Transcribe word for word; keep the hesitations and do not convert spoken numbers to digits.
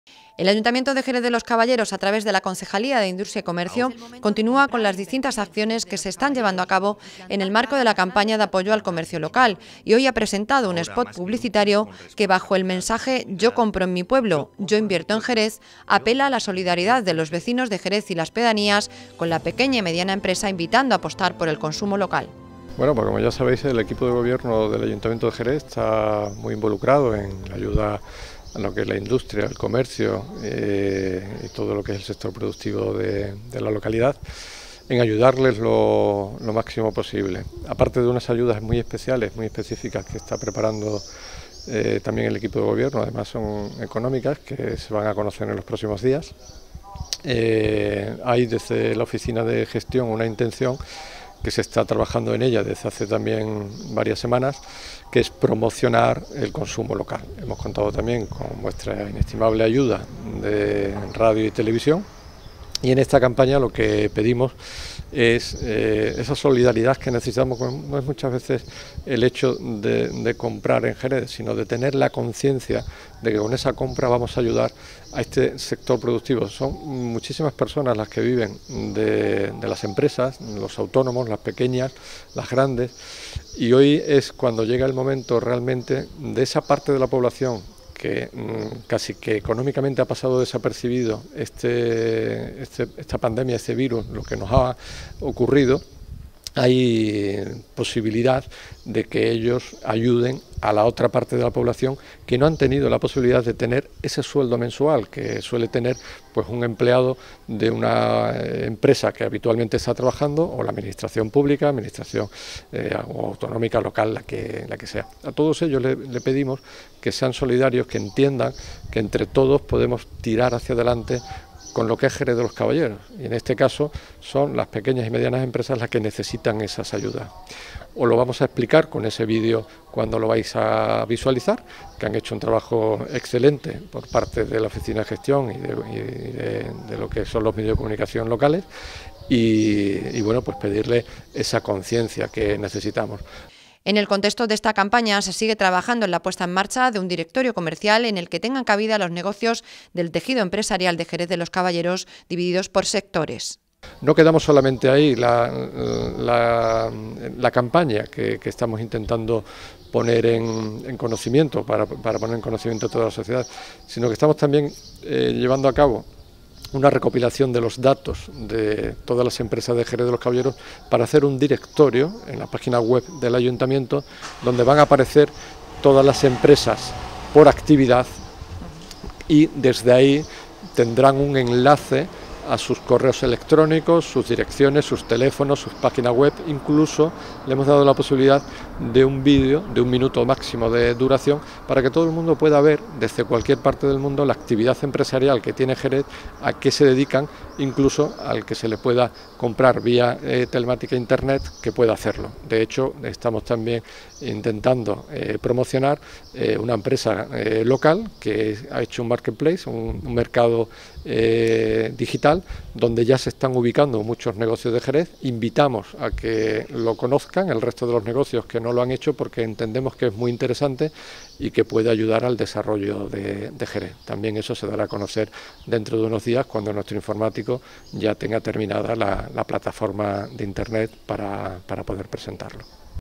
El Ayuntamiento de Jerez de los Caballeros, a través de la Concejalía de Industria y Comercio, continúa con las distintas acciones que se están llevando a cabo en el marco de la campaña de apoyo al comercio local, y hoy ha presentado un spot publicitario que, bajo el mensaje "Yo compro en mi pueblo, yo invierto en Jerez", apela a la solidaridad de los vecinos de Jerez y las pedanías con la pequeña y mediana empresa, invitando a apostar por el consumo local. Bueno, pues como ya sabéis, el equipo de gobierno del Ayuntamiento de Jerez está muy involucrado en la ayuda a lo que es la industria, el comercio eh, y todo lo que es el sector productivo de, de la localidad, en ayudarles lo, lo máximo posible. Aparte de unas ayudas muy especiales, muy específicas que está preparando eh, también el equipo de gobierno, además son económicas, que se van a conocer en los próximos días. Eh, hay desde la oficina de gestión una intención que se está trabajando en ella desde hace también varias semanas, que es promocionar el consumo local. Hemos contado también con vuestra inestimable ayuda de radio y televisión, y en esta campaña lo que pedimos es eh, esa solidaridad que necesitamos. No es muchas veces el hecho de, de comprar en Jerez, sino de tener la conciencia de que con esa compra vamos a ayudar a este sector productivo. Son muchísimas personas las que viven de, de las empresas, los autónomos, las pequeñas, las grandes, y hoy es cuando llega el momento realmente de esa parte de la población que mmm, casi que económicamente ha pasado desapercibido este, este, esta pandemia, este virus, lo que nos ha ocurrido. Hay posibilidad de que ellos ayuden a la otra parte de la población que no han tenido la posibilidad de tener ese sueldo mensual que suele tener pues un empleado de una empresa que habitualmente está trabajando, o la administración pública, administración eh, o autonómica, local, la que, la que sea. A todos ellos le, le pedimos que sean solidarios, que entiendan que entre todos podemos tirar hacia adelante con lo que es Jerez de los Caballeros, y en este caso son las pequeñas y medianas empresas las que necesitan esas ayudas. Os lo vamos a explicar con ese vídeo cuando lo vais a visualizar, que han hecho un trabajo excelente por parte de la Oficina de Gestión y de, y de, de lo que son los medios de comunicación locales, y, y bueno, pues pedirle esa conciencia que necesitamos. En el contexto de esta campaña se sigue trabajando en la puesta en marcha de un directorio comercial en el que tengan cabida los negocios del tejido empresarial de Jerez de los Caballeros, divididos por sectores. No quedamos solamente ahí, la, la, la campaña que, que estamos intentando poner en, en conocimiento, para, para poner en conocimiento a toda la sociedad, sino que estamos también eh, llevando a cabo una recopilación de los datos de todas las empresas de Jerez de los Caballeros para hacer un directorio en la página web del Ayuntamiento, donde van a aparecer todas las empresas por actividad, y desde ahí tendrán un enlace a sus correos electrónicos, sus direcciones, sus teléfonos, sus páginas web. Incluso le hemos dado la posibilidad de un vídeo de un minuto máximo de duración para que todo el mundo pueda ver desde cualquier parte del mundo la actividad empresarial que tiene Jerez, a qué se dedican, incluso al que se le pueda comprar vía eh, telemática internet, que pueda hacerlo. De hecho, estamos también intentando eh, promocionar eh, una empresa eh, local que ha hecho un marketplace, un, un mercado eh, digital, donde ya se están ubicando muchos negocios de Jerez. Invitamos a que lo conozcan el resto de los negocios que no lo han hecho, porque entendemos que es muy interesante y que puede ayudar al desarrollo de, de Jerez. También eso se dará a conocer dentro de unos días, cuando nuestro informático ya tenga terminada la, la plataforma de internet para, para poder presentarlo.